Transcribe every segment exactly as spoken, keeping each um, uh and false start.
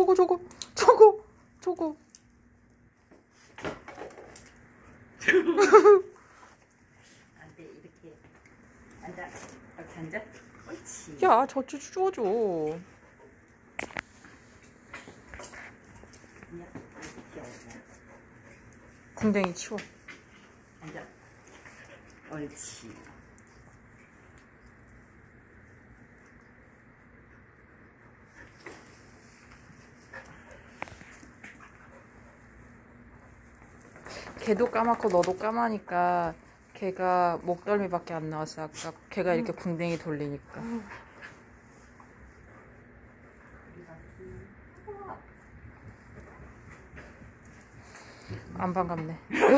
저거 저거 저거 저거 안돼 이렇게 앉아. 이렇게 앉아. 옳지. 야 젖 주워줘. 궁뎅이 치워. 앉아. 옳지. 걔도 까맣고 너도 까마니까 걔가 목덜미밖에 안 나왔어. 아까 걔가 이렇게 궁뎅이 돌리니까. 안 반갑네.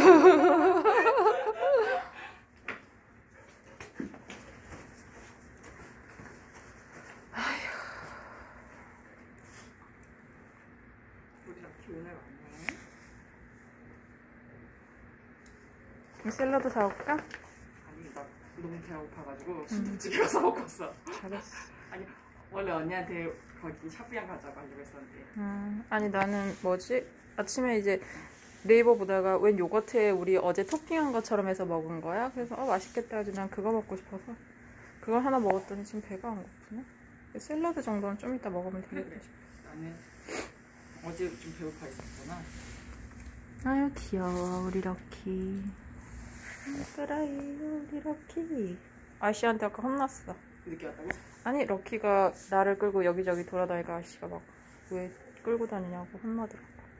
샐러드 사올까? 아니 나 너무 배고파가지고 순두부찌개 가서 먹고 왔어. 잘했어. 아니 원래 언니한테 거기 샤브양 가자고 하려고 했었는데. 음, 아니 나는 뭐지? 아침에 이제 네이버 보다가 웬 요거트에 우리 어제 토핑한 것처럼 해서 먹은 거야. 그래서 어 맛있겠다 해가지고 난 그거 먹고 싶어서 그걸 하나 먹었더니 지금 배가 안 고프네. 샐러드 정도는 좀 이따 먹으면 되겠다 그래, 싶어. 나는 어제 좀 배고파 있었구나. 아유 귀여워 우리 럭키. 그래요 우리 럭키. 아씨한테 아까 혼났어. 늦게 왔다고? 아니 럭키가 나를 끌고 여기저기 돌아다니까 아씨가 막 왜 끌고 다니냐고 혼나더라고.